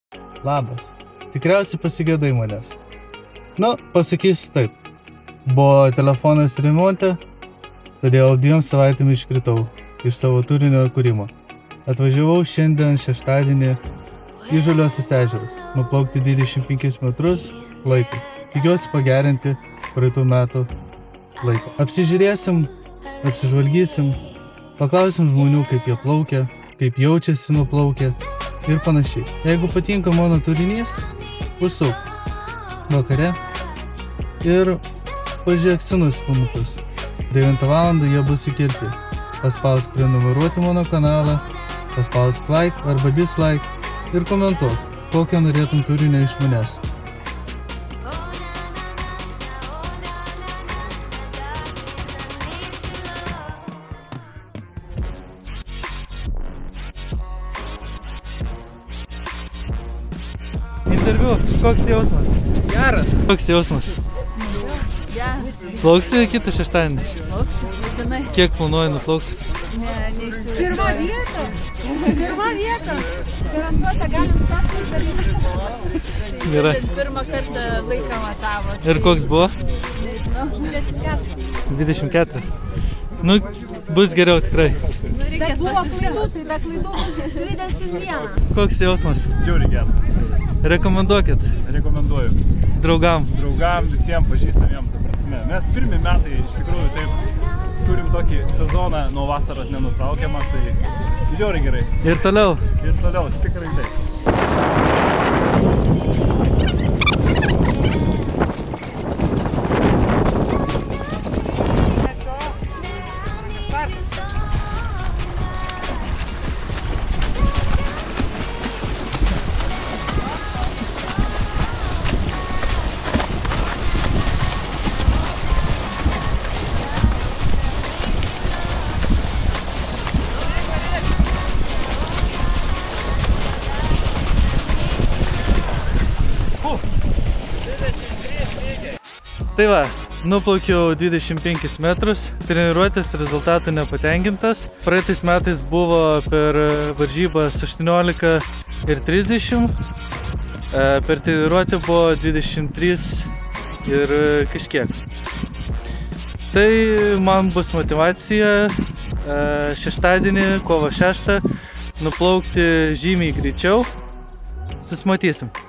Labas. Tikriausiai pasigėdai manęs. Nu, pasakysiu taip. Buvo telefonas remonte, todėl 2 savaitėm iškritau iš savo turinio kūrimo. Atvažiavau šiandien šeštadienį į Žaliuosius ežerus, nuplaukti 25 metrus laikui. Tikiuosi pagerinti praeitų metų laiką. Apsižiūrėsim, apsižvalgysim, paklausim žmonių, kaip jie plaukia, kaip jaučiasi nuplaukia ir panašiai. Jeigu patinka mano turinys, užsuk vakare ir pažiūrėk senus filmukus. 9 val. Jie bus įkelti. Paspausk prenumeruoti mano kanalą, paspausk like arba dislike ir komentuok, kokią norėtum turinio iš manęs. Interviu, koks jausmas? Geras. Koks jausmas? Geras. Plauksi kitą šeštadienį? Plauksiu, būtinai. Kiek planuoji nuplauks? Ne, neįsivaizduoju. Pirma vieta. Pirma vieta. Garantuota, galim startis. Gerai. Pirmą kartą laiką matavo. Ir koks buvo? Nežinau. 24. Nu, bus geriau tikrai. Nu, reikės Buvo klaidų, tai be klaidų 21. Koks jausmas? Džiauriai geras. Rekomenduokit Rekomenduoju. draugam. Draugam, visiems pažįstamiem, ta prasme. Mes pirmi metai iš tikrųjų taip turim tokį sezoną nuo vasaros nenutraukiamą, tai džiauriai gerai. Ir toliau. Ir toliau, tikrai taip. Tai va, nuplaukiau 25 metrus, treniruotės rezultatų nepatenkintas. Praeitais metais buvo per varžybas 18 ir 30, per treniruotę buvo 23 ir kažkiek. Tai man bus motivacija šeštadienį, kovo 6, nuplaukti žymiai greičiau. Susimatysim.